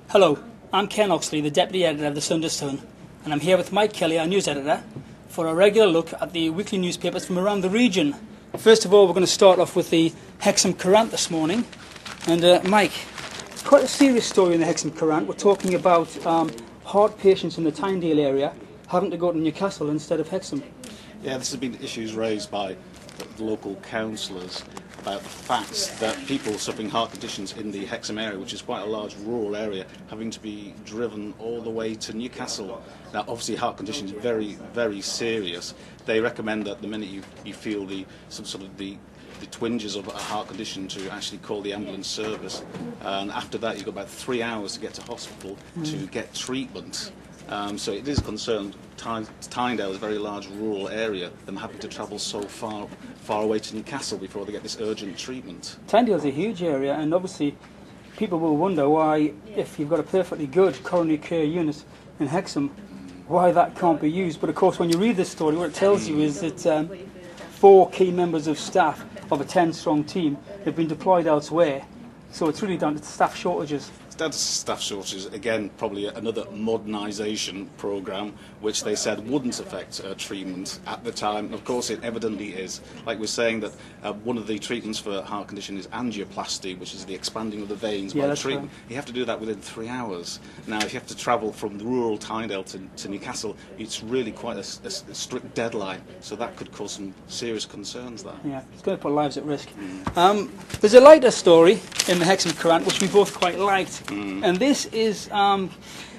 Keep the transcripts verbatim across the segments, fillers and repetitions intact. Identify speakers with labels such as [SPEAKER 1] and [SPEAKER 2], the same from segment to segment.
[SPEAKER 1] Hello, I'm Ken Oxley, the Deputy Editor of the Sunday Sun, and I'm here with Mike Kelly, our News Editor, for a regular look at the weekly newspapers from around the region. First of all, we're going to start off with the Hexham Courant this morning. And uh, Mike, quite a serious story in the Hexham Courant. We're talking about um, heart patients in the Tynedale area having to go to Newcastle instead of Hexham.
[SPEAKER 2] Yeah, this has been issues raised by the local councillors about the fact that people suffering heart conditions in the Hexham area, which is quite a large rural area, having to be driven all the way to Newcastle. Now, obviously, heart conditions are very, very serious. They recommend that the minute you, you feel the some sort of the the twinges of a heart condition to actually call the ambulance service, and after that you've got about three hours to get to hospital mm. to get treatment. Um, so it is concerned. Tynedale is a very large rural area, them having to travel so far far away to Newcastle before they get this urgent treatment.
[SPEAKER 1] Tynedale is a huge area, and obviously people will wonder why, if you've got a perfectly good coronary care unit in Hexham, why that can't be used. But of course, when you read this story, what it tells you is that um, four key members of staff of a ten strong team have been deployed elsewhere. So it's really down to staff shortages.
[SPEAKER 2] Down to staff shortages, again, probably another modernisation programme, which they said wouldn't affect uh, treatment at the time. Of course, it evidently is. Like we're saying that uh, one of the treatments for heart condition is angioplasty, which is the expanding of the veins
[SPEAKER 1] yeah,
[SPEAKER 2] by
[SPEAKER 1] that's
[SPEAKER 2] treatment.
[SPEAKER 1] Right.
[SPEAKER 2] You have to do that within three hours. Now, if you have to travel from the rural Tynedale to, to Newcastle, it's really quite a, a, a strict deadline. So that could cause some serious concerns there.
[SPEAKER 1] Yeah, it's going to put lives at risk. Mm. Um, there's a lighter story in the Hexham Courant, which we both quite liked. Mm. And this is, um,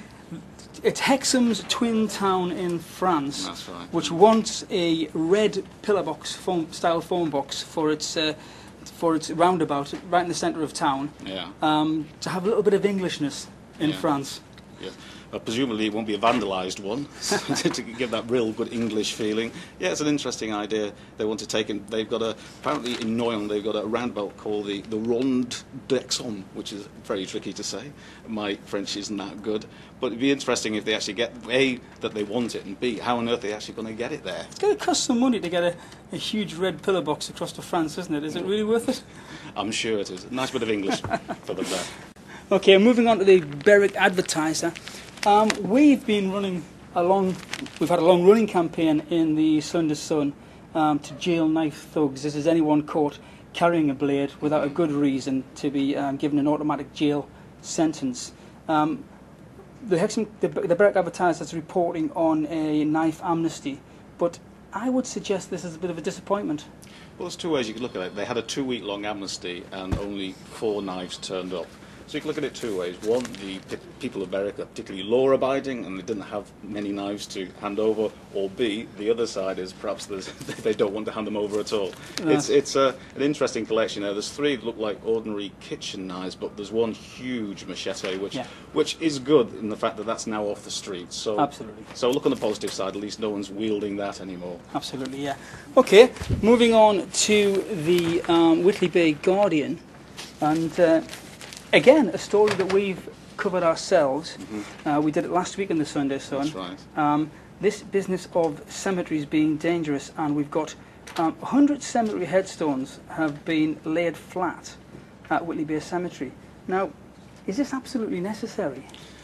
[SPEAKER 1] it's Hexham's twin town in France,
[SPEAKER 2] That's right.
[SPEAKER 1] which wants a red pillar box phone, style phone box for its uh, for its roundabout right in the centre of town,
[SPEAKER 2] yeah.
[SPEAKER 1] um, to have a little bit of Englishness in
[SPEAKER 2] yeah.
[SPEAKER 1] France.
[SPEAKER 2] Yes. Uh, presumably it won't be a vandalised one, to give that real good English feeling. Yeah, it's an interesting idea. They want to take in. They've got a apparently in Noyon they've got a roundabout called the the Ronde d'Aixon, which is very tricky to say. My French isn't that good, but it'd be interesting if they actually get A, that they want it, and B, how on earth are they actually going to get it there.
[SPEAKER 1] It's going to cost some money to get a, a huge red pillar box across to France, isn't it? Is it really worth it?
[SPEAKER 2] I'm sure it is. A nice bit of English for them there.
[SPEAKER 1] Okay, moving on to the Berwick Advertiser. Um, we've been running a long, we've had a long running campaign in the Sunday Sun um, to jail knife thugs. This is anyone caught carrying a blade without a good reason to be um, given an automatic jail sentence. Um, the, Hexham, the, the Berwick Advertiser is reporting on a knife amnesty, but I would suggest this is a bit of a disappointment.
[SPEAKER 2] Well, there's two ways you could look at it. They had a two-week-long amnesty and only four knives turned up. So you can look at it two ways. One, the people of Berwick are particularly law-abiding and they didn't have many knives to hand over. Or B, the other side is perhaps they don't want to hand them over at all. No. It's, it's a, an interesting collection. Now, there's three that look like ordinary kitchen knives, but there's one huge machete, which yeah. which is good in the fact that that's now off the street. So,
[SPEAKER 1] Absolutely.
[SPEAKER 2] So look on the positive side. At least no one's wielding that anymore.
[SPEAKER 1] Absolutely, yeah. Okay, moving on to the um, Whitley Bay Guardian. And... Uh, Again, a story that we've covered ourselves. Mm-hmm. uh, we did it last week in the Sunday Sun.
[SPEAKER 2] That's right.
[SPEAKER 1] Um, this business of cemeteries being dangerous, and we've got um, one hundred cemetery headstones have been laid flat at Whitley Bay Cemetery. Now, is this absolutely necessary?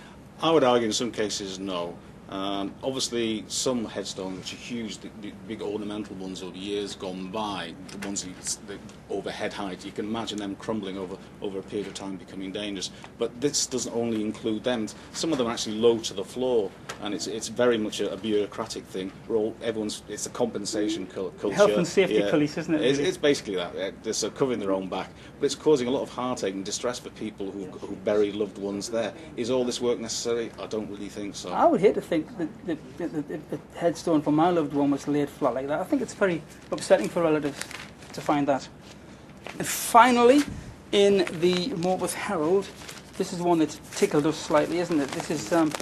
[SPEAKER 2] I would argue in some cases no. Um, obviously, some headstones which are huge, the, the big ornamental ones of years gone by, the ones that over head height, you can imagine them crumbling over, over a period of time, becoming dangerous. But this doesn't only include them. Some of them are actually low to the floor, and it's it's very much a, a bureaucratic thing. We're all, everyone's, it's a compensation culture.
[SPEAKER 1] Health and safety yeah. police, isn't it?
[SPEAKER 2] It's, it's basically that. They're so covering their own back, but it's causing a lot of heartache and distress for people who who bury loved ones there. Is all this work necessary? I don't really think so.
[SPEAKER 1] I would hate to think that the, the, the, the headstone for my loved one was laid flat like that. I think it's very upsetting for relatives to find that. And finally, in the Morpeth Herald, this is one that tickled us slightly, isn't it? This is um,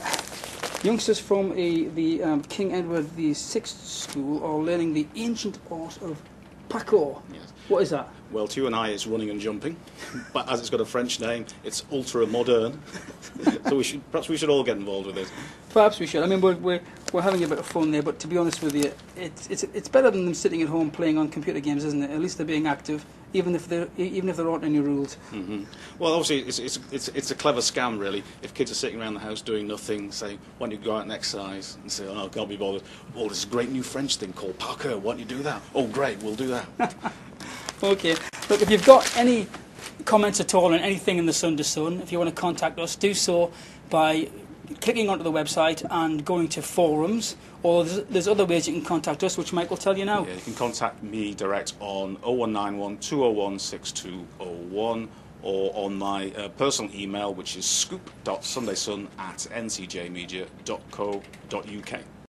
[SPEAKER 1] youngsters from a, the um, King Edward the Sixth School are learning the ancient art of parkour.
[SPEAKER 2] Yes.
[SPEAKER 1] What is that?
[SPEAKER 2] Well, to you and I, it's running and jumping, but as it's got a French name, it's ultra modern. So we should, perhaps we should all get involved with it.
[SPEAKER 1] Perhaps we should. I mean, we're, we're we're having a bit of fun there, but to be honest with you, it's it's it's better than them sitting at home playing on computer games, isn't it? At least they're being active even if there even if there aren't any rules.
[SPEAKER 2] Mm-hmm. Well, obviously, it's, it's it's it's a clever scam, really. If kids are sitting around the house doing nothing, say, "Why don't you go out and exercise?" and say, "Oh, I can't be bothered." "Oh, there's a great new French thing called parkour. Why don't you do that?" "Oh, great, we'll do that."
[SPEAKER 1] Okay. Look, if you've got any comments at all on anything in the Sunday Sun, if you want to contact us, do so by clicking onto the website and going to forums, or there's, there's other ways you can contact us, which Mike will tell you now.
[SPEAKER 2] Yeah, you can contact me direct on oh one nine one, two oh one, six two oh one, or on my uh, personal email, which is scoop dot sundaysun at n c j media dot co dot u k.